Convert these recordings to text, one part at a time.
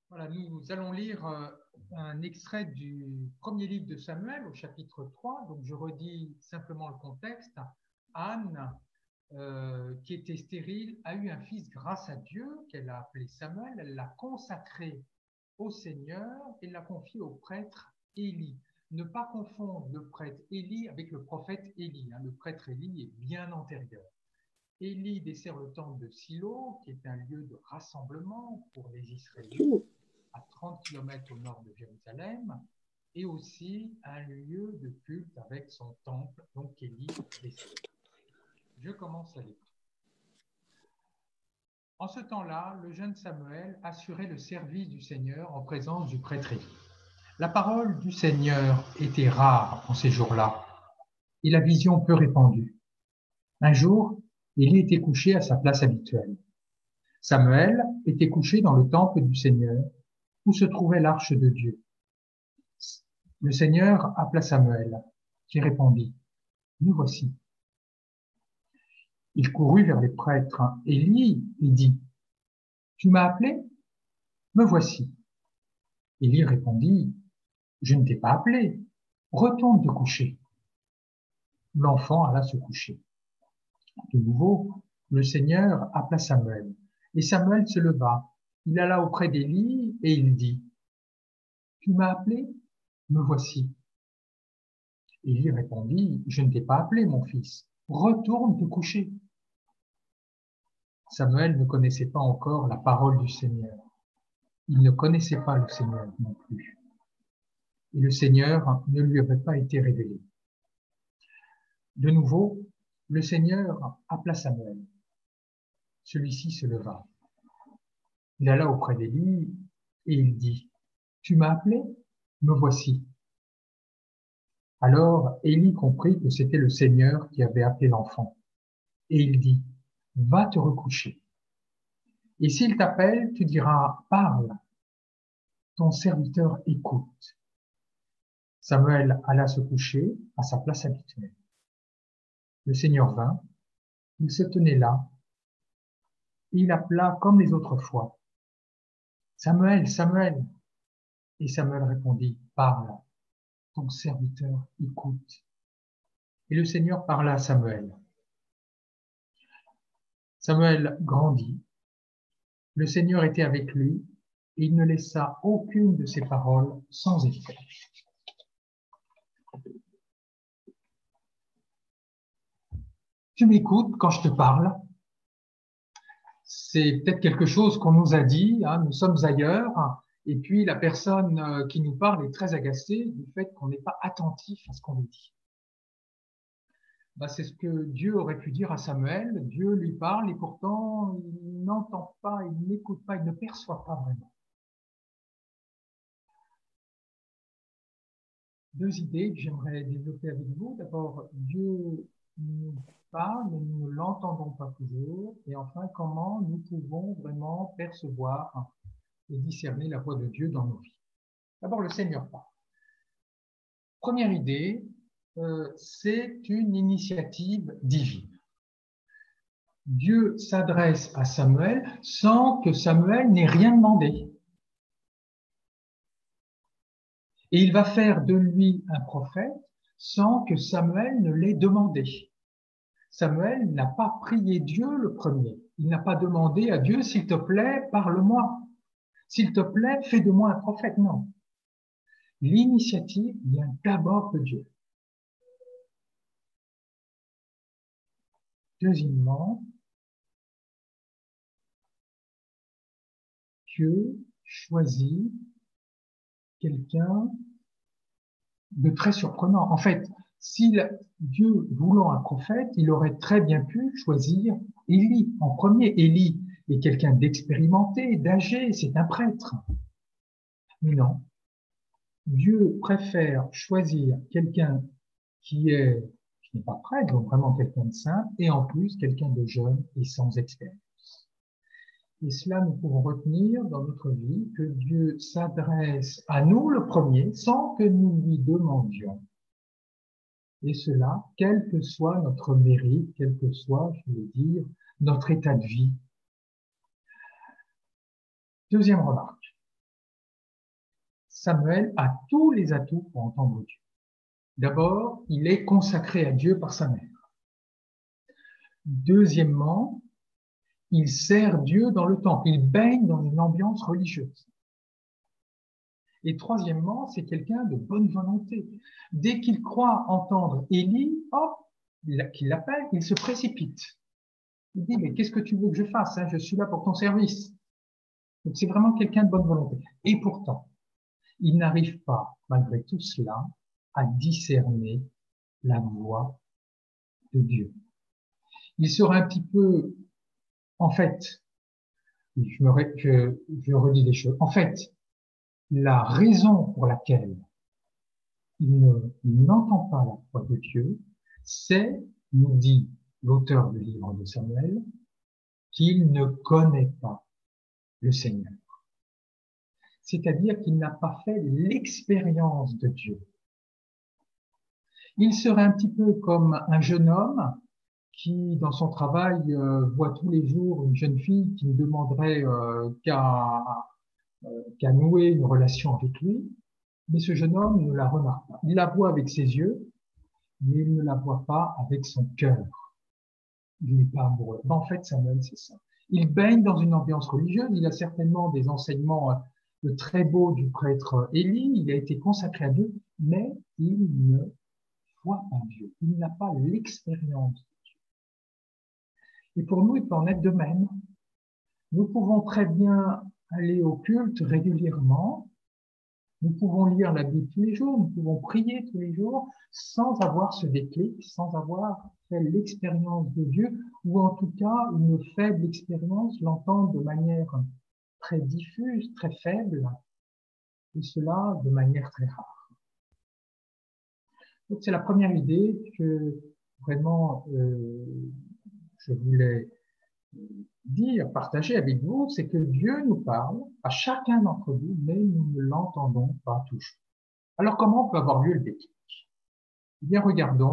Voilà, nous allons lire un extrait du premier livre de Samuel au chapitre 3. Donc, je redis simplement le contexte. Anne, qui était stérile, a eu un fils grâce à Dieu, qu'elle a appelé Samuel. Elle l'a consacré au Seigneur et l'a confié au prêtre Élie. Ne pas confondre le prêtre Élie avec le prophète Élie. Le prêtre Élie est bien antérieur. Élie dessert le temple de Silo, qui est un lieu de rassemblement pour les Israélites, à 30 km au nord de Jérusalem, et aussi un lieu de culte avec son temple, donc Élie dessert. Je commence la lecture. En ce temps-là, le jeune Samuel assurait le service du Seigneur en présence du prêtre Élie. La parole du Seigneur était rare en ces jours-là, et la vision peu répandue. Un jour, Élie était couché à sa place habituelle. Samuel était couché dans le temple du Seigneur, où se trouvait l'arche de Dieu. Le Seigneur appela Samuel, qui répondit, « Nous voici. » Il courut vers les prêtres Élie et dit, « Tu m'as appelé? Me voici. » Élie répondit, « Je ne t'ai pas appelé. Retourne te coucher. » L'enfant alla se coucher. De nouveau, le Seigneur appela Samuel, et Samuel se leva. Il alla auprès d'Élie et il dit, « Tu m'as appelé? Me voici. » Élie répondit, « Je ne t'ai pas appelé, mon fils. Retourne te coucher. » Samuel ne connaissait pas encore la parole du Seigneur. Il ne connaissait pas le Seigneur non plus. Et le Seigneur ne lui avait pas été révélé. De nouveau, le Seigneur appela Samuel. Celui-ci se leva. Il alla auprès d'Élie et il dit, « Tu m'as appelé? Me voici. » Alors Élie comprit que c'était le Seigneur qui avait appelé l'enfant. Et il dit, « Va te recoucher. Et s'il t'appelle, tu diras, parle. Ton serviteur écoute. » Samuel alla se coucher à sa place habituelle. Le Seigneur vint, il se tenait là, et il appela comme les autres fois. Samuel, Samuel. Et Samuel répondit, parle, ton serviteur écoute. Et le Seigneur parla à Samuel. Samuel grandit. Le Seigneur était avec lui, et il ne laissa aucune de ses paroles sans effet. Tu m'écoutes quand je te parle? C'est peut-être quelque chose qu'on nous a dit, nous sommes ailleurs, et puis la personne qui nous parle est très agacée du fait qu'on n'est pas attentif à ce qu'on lui dit. C'est ce que Dieu aurait pu dire à Samuel. Dieu lui parle et pourtant il n'entend pas, il n'écoute pas, il ne perçoit pas vraiment. Deux idées que j'aimerais développer avec vous. D'abord, Dieu nous parle, mais nous ne l'entendons pas toujours. Et enfin, comment nous pouvons vraiment percevoir et discerner la voix de Dieu dans nos vies. D'abord, le Seigneur parle. Première idée, c'est une initiative divine. Dieu s'adresse à Samuel sans que Samuel n'ait rien demandé. Et il va faire de lui un prophète sans que Samuel ne l'ait demandé. Samuel n'a pas prié Dieu le premier. Il n'a pas demandé à Dieu, s'il te plaît, parle-moi. S'il te plaît, fais de moi un prophète. Non. L'initiative vient d'abord de Dieu. Deuxièmement, Dieu choisit quelqu'un de très surprenant. En fait, si Dieu voulant un prophète, il aurait très bien pu choisir Élie en premier. Élie est quelqu'un d'expérimenté, d'âgé, c'est un prêtre. Mais non, Dieu préfère choisir quelqu'un qui n'est pas prêtre, donc vraiment quelqu'un de simple, et en plus quelqu'un de jeune et sans expérience. Et cela, nous pouvons retenir dans notre vie que Dieu s'adresse à nous le premier sans que nous lui demandions. Et cela, quel que soit notre mérite, quel que soit, je veux dire, notre état de vie. Deuxième remarque. Samuel a tous les atouts pour entendre Dieu. D'abord, il est consacré à Dieu par sa mère. Deuxièmement, il sert Dieu dans le temple. Il baigne dans une ambiance religieuse. Et troisièmement, c'est quelqu'un de bonne volonté. Dès qu'il croit entendre Élie, hop, qu'il l'appelle, il se précipite. Il dit, mais qu'est-ce que tu veux que je fasse, hein? Je suis là pour ton service. Donc c'est vraiment quelqu'un de bonne volonté. Et pourtant, il n'arrive pas, malgré tout cela, à discerner la voix de Dieu. Il sera un petit peu, en fait, je redis les choses. En fait, la raison pour laquelle il n'entend pas la voix de Dieu, c'est, nous dit l'auteur du livre de Samuel, qu'il ne connaît pas le Seigneur. C'est-à-dire qu'il n'a pas fait l'expérience de Dieu. Il serait un petit peu comme un jeune homme qui, dans son travail, voit tous les jours une jeune fille qui ne demanderait qu'à nouer une relation avec lui, mais ce jeune homme ne la remarque pas. Il la voit avec ses yeux, mais il ne la voit pas avec son cœur. Il n'est pas amoureux. Ben, en fait, Samuel, c'est ça. Il baigne dans une ambiance religieuse. Il a certainement des enseignements très beaux du prêtre Élie. Il a été consacré à Dieu, mais il ne voit pas Dieu. Il n'a pas l'expérience. Et pour nous, il peut en être de même. Nous pouvons très bien aller au culte régulièrement. Nous pouvons lire la Bible tous les jours. Nous pouvons prier tous les jours sans avoir ce déclic, sans avoir fait l'expérience de Dieu, ou en tout cas une faible expérience, l'entendre de manière très diffuse, très faible, et cela de manière très rare. Donc c'est la première idée que vraiment je voulais dire, partager avec vous, c'est que Dieu nous parle à chacun d'entre nous, mais nous ne l'entendons pas toujours. Alors comment peut avoir lieu le déclic? Eh bien,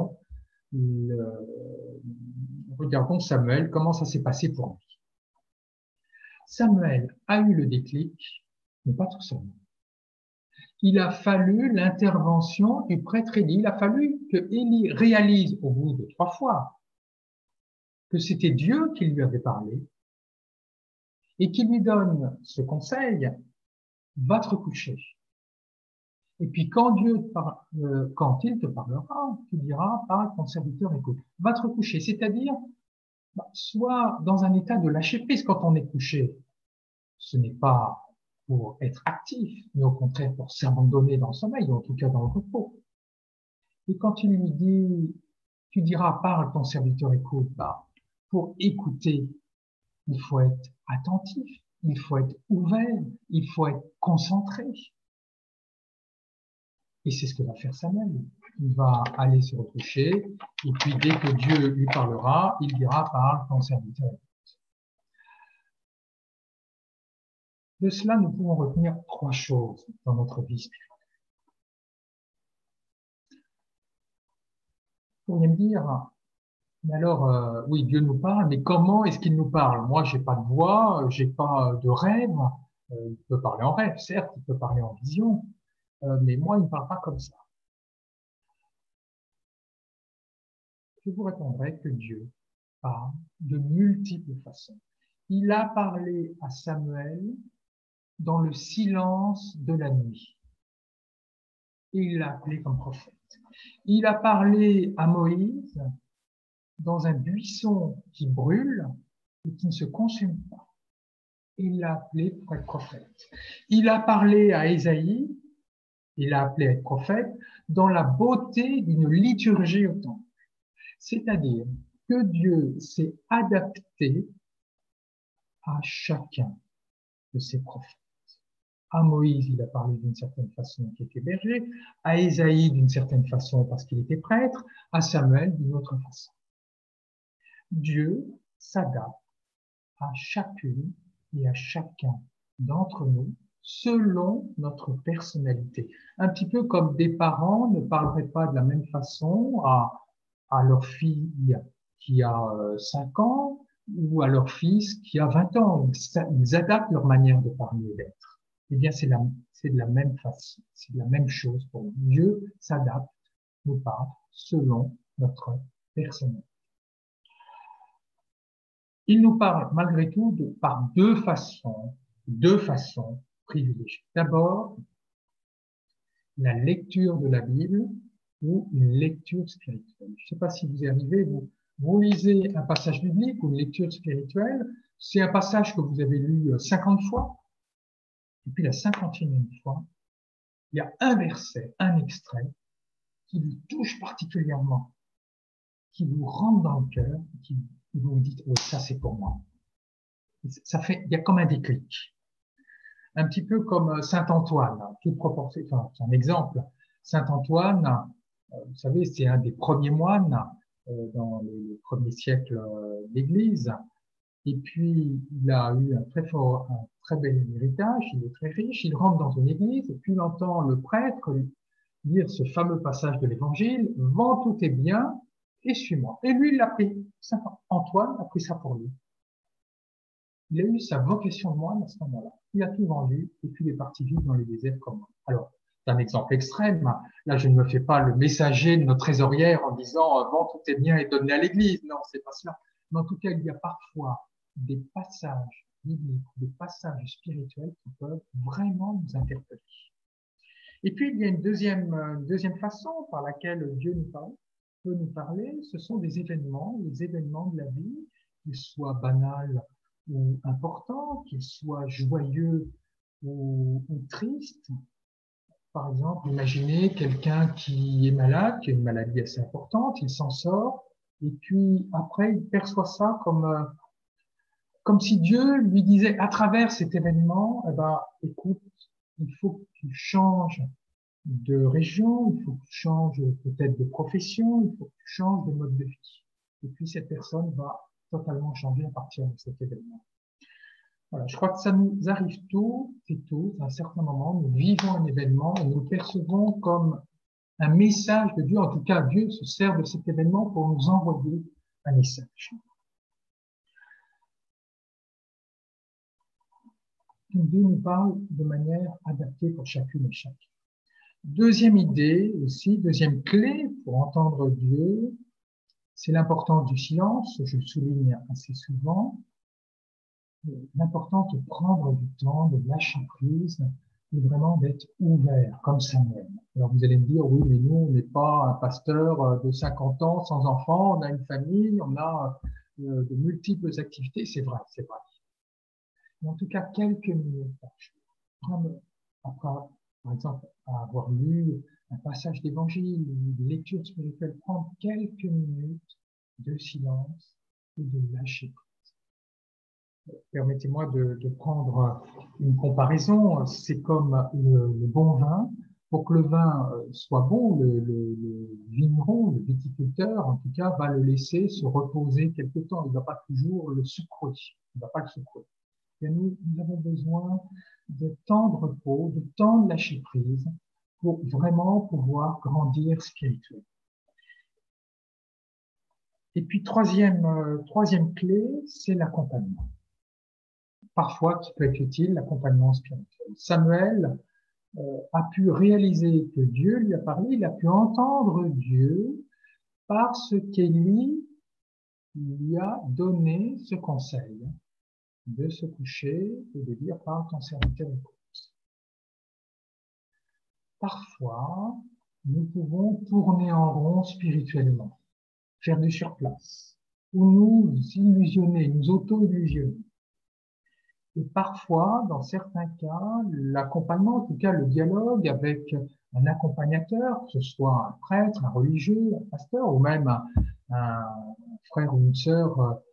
regardons Samuel, comment ça s'est passé pour lui. Samuel a eu le déclic, mais pas tout seul. Il a fallu l'intervention du prêtre Élie. Il a fallu que Élie réalise au bout de 3 fois que c'était Dieu qui lui avait parlé et qui lui donne ce conseil, va te recoucher. Et puis quand quand il te parlera, tu diras, parle, ton serviteur écoute. Va te recoucher, c'est-à-dire, soit dans un état de lâcher prise quand on est couché. Ce n'est pas pour être actif, mais au contraire pour s'abandonner dans le sommeil, ou en tout cas dans le repos. Et quand il lui dit, tu diras, parle, ton serviteur écoute, pour écouter, il faut être attentif, il faut être ouvert, il faut être concentré. Et c'est ce que va faire Samuel. Il va aller se recoucher, et puis dès que Dieu lui parlera, il dira, parle, ton serviteur écoute. De cela, nous pouvons retenir 3 choses dans notre vie spirituelle. Vous pourriez me dire, mais alors, oui, Dieu nous parle, mais comment est-ce qu'il nous parle? Moi, j'ai pas de voix, j'ai pas de rêve. Il peut parler en rêve, certes, il peut parler en vision, mais moi, il ne parle pas comme ça. Je vous répondrai que Dieu parle de multiples façons. Il a parlé à Samuel dans le silence de la nuit. Et il l'a appelé comme prophète. Il a parlé à Moïse dans un buisson qui brûle et qui ne se consume pas. Et il l'a appelé pour être prophète. Il a parlé à Ésaïe, il l'a appelé à être prophète, dans la beauté d'une liturgie au temple. C'est-à-dire que Dieu s'est adapté à chacun de ses prophètes. À Moïse, il a parlé d'une certaine façon qui était berger, à Ésaïe d'une certaine façon parce qu'il était prêtre, à Samuel d'une autre façon. Dieu s'adapte à chacune et à chacun d'entre nous selon notre personnalité. Un petit peu comme des parents ne parleraient pas de la même façon à leur fille qui a 5 ans ou à leur fils qui a 20 ans. Ils adaptent leur manière de parler et d'être. Eh bien, c'est de la même façon, c'est de la même chose pour nous. Dieu s'adapte, nous parle selon notre personnalité. Il nous parle malgré tout par deux façons privilégiées. D'abord, la lecture de la Bible ou une lecture spirituelle. Je ne sais pas si vous y arrivez, vous lisez un passage biblique ou une lecture spirituelle, c'est un passage que vous avez lu 50 fois, et puis la 51e fois, il y a un verset, un extrait, qui vous touche particulièrement, qui vous rentre dans le cœur, qui vous dites, oh, ça c'est pour moi. Il y a comme un déclic. Un petit peu comme Saint Antoine, toute proportion, enfin, c'est un exemple. Saint Antoine, vous savez, c'est un des premiers moines dans les premiers siècles d'Église. Et puis, il a eu un très bel héritage, il est très riche, il rentre dans une église, et puis il entend le prêtre lire ce fameux passage de l'évangile, vends tous tes biens et suis-moi. Et lui, il l'a pris. Saint Antoine a pris ça pour lui. Il a eu sa vocation de moine à ce moment-là. Il a tout vendu, et puis il est parti vivre dans les déserts comme moi. Alors, c'est un exemple extrême. Là, je ne me fais pas le messager de notre trésorière en disant, vends tous tes biens et donne-les à l'église. Non, c'est pas cela. Mais en tout cas, il y a parfois des passages bibliques, des passages spirituels qui peuvent vraiment nous interpeller. Et puis, il y a une deuxième façon par laquelle Dieu nous parle, peut nous parler, ce sont des événements, les événements de la vie, qu'ils soient banals ou importants, qu'ils soient joyeux ou tristes. Par exemple, imaginez quelqu'un qui est malade, qui a une maladie assez importante, il s'en sort, et puis après, il perçoit ça comme si Dieu lui disait à travers cet événement, eh ben, écoute, il faut que tu changes de région, il faut que tu changes peut-être de profession, il faut que tu changes de mode de vie. Et puis cette personne va totalement changer à partir de cet événement. Voilà, je crois que ça nous arrive tôt et tôt, à un certain moment, nous vivons un événement et nous le percevons comme un message de Dieu. En tout cas, Dieu se sert de cet événement pour nous envoyer un message. Dieu nous parle de manière adaptée pour chacune et chacun. Deuxième idée aussi, deuxième clé pour entendre Dieu, c'est l'importance du silence. Je le souligne assez souvent. L'importance de prendre du temps, de lâcher prise et vraiment d'être ouvert, comme Samuel. Alors vous allez me dire, oui, mais nous, on n'est pas un pasteur de 50 ans sans enfants, on a une famille, on a de multiples activités. C'est vrai, c'est vrai. Mais en tout cas, quelques minutes par jour. Après, par exemple, avoir lu un passage d'évangile ou une lecture spirituelle, prendre quelques minutes de silence et de lâcher prise. Permettez-moi de prendre une comparaison. C'est comme le bon vin. Pour que le vin soit bon, le vigneron, le viticulteur, en tout cas, va le laisser se reposer quelque temps. Il ne va pas toujours le sucrer. Il ne va pas le sucrer. Et nous avons besoin de temps de repos, de temps de lâcher prise pour vraiment pouvoir grandir spirituellement. Et puis, troisième clé, c'est l'accompagnement. Parfois, qui peut être utile, l'accompagnement spirituel. Samuel a pu réaliser que Dieu lui a parlé, il a pu entendre Dieu parce qu'Élie lui a donné ce conseil de se coucher et de dire par ton serviteur écoute. Parfois, nous pouvons tourner en rond spirituellement, faire du surplace, ou nous illusionner, nous auto-illusionner. Et parfois, dans certains cas, l'accompagnement, en tout cas le dialogue avec un accompagnateur, que ce soit un prêtre, un religieux, un pasteur, ou même un frère ou une sœur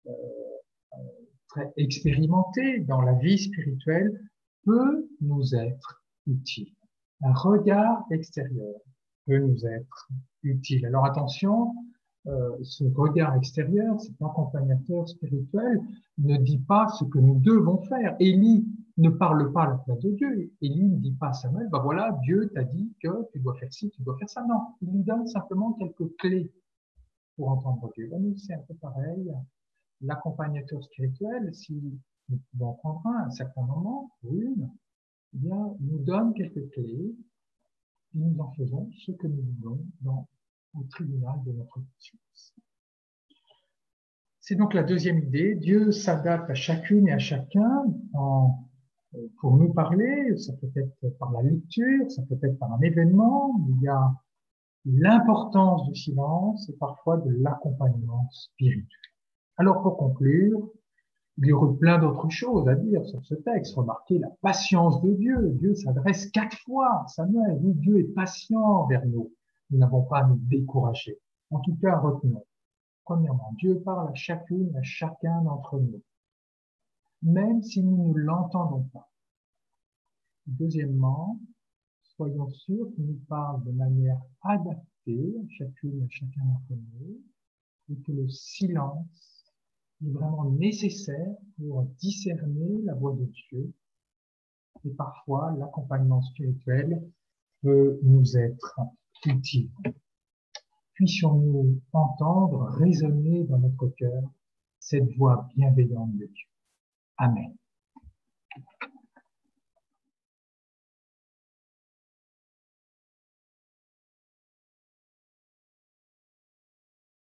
très expérimenté dans la vie spirituelle, peut nous être utile. Un regard extérieur peut nous être utile. Alors attention, ce regard extérieur, cet accompagnateur spirituel ne dit pas ce que nous devons faire. Élie ne parle pas à la place de Dieu. Élie ne dit pas à Samuel, bah voilà, Dieu t'a dit que tu dois faire ci, tu dois faire ça. Non, il lui donne simplement quelques clés pour entendre Dieu. Là, nous, c'est un peu pareil. L'accompagnateur spirituel, si nous pouvons en prendre un à un certain moment, une, eh bien, nous donne quelques clés et nous en faisons ce que nous voulons au tribunal de notre conscience. C'est donc la deuxième idée. Dieu s'adapte à chacune et à chacun pour nous parler. Ça peut être par la lecture, ça peut être par un événement. Il y a l'importance du silence et parfois de l'accompagnement spirituel. Alors, pour conclure, il y aurait plein d'autres choses à dire sur ce texte. Remarquez la patience de Dieu. Dieu s'adresse 4 fois à Samuel. Oui, Dieu est patient envers nous. Nous n'avons pas à nous décourager. En tout cas, retenons. Premièrement, Dieu parle à chacune, à chacun d'entre nous, même si nous ne l'entendons pas. Deuxièmement, soyons sûrs qu'il nous parle de manière adaptée à chacune, à chacun d'entre nous, et que le silence est vraiment nécessaire pour discerner la voix de Dieu. Et parfois, l'accompagnement spirituel peut nous être utile. Puissions-nous entendre résonner dans notre cœur cette voix bienveillante de Dieu. Amen.